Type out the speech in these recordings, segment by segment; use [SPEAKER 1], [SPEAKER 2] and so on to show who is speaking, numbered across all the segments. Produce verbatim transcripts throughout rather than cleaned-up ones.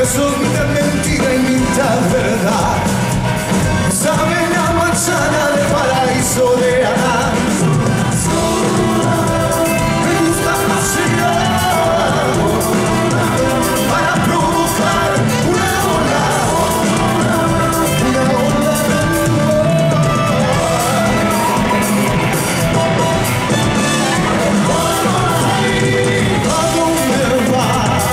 [SPEAKER 1] Besos mitad mentira y mitad verdad. Saben a manzana de paraíso de Adán. Me gusta pasear para provocar una ola, una ola de amor. ¿A dónde vas?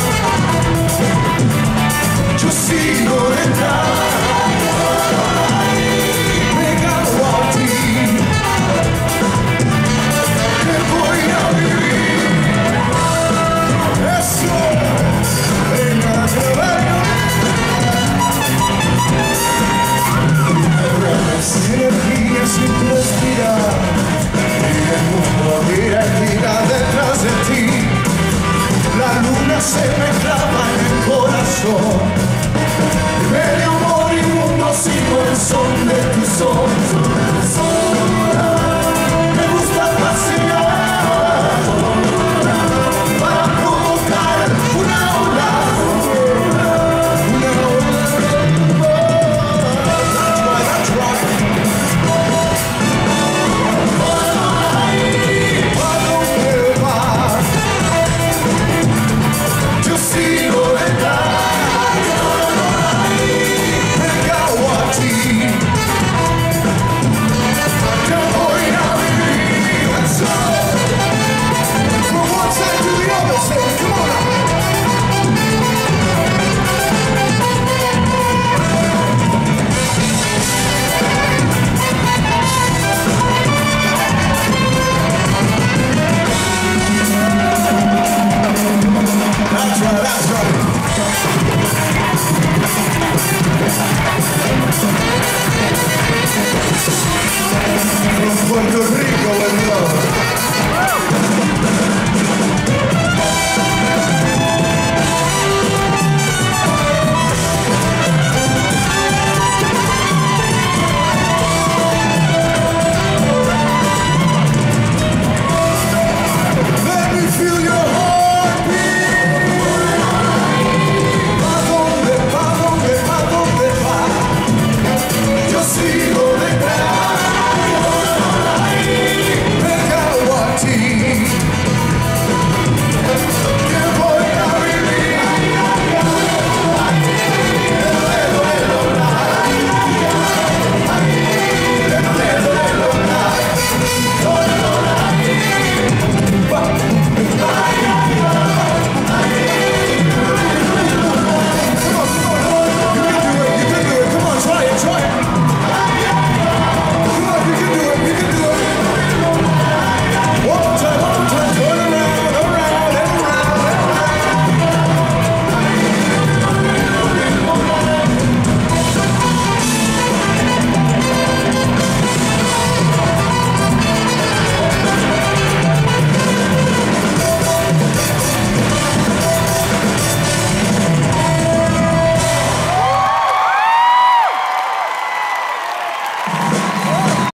[SPEAKER 1] Yo sigo detrás. Energía sin respirar y el mundo gira y gira detrás de ti. La luna se me clava en el corazón, medio moribundo sigo el son de tu son. Me gusta pasear para provocar una ola, una ola de amor. That's right, that's right. Puerto Rico.